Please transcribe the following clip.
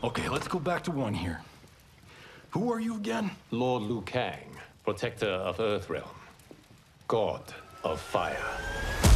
Okay, let's go back to one here. Who are you again? Lord Liu Kang, protector of Earthrealm, god of fire.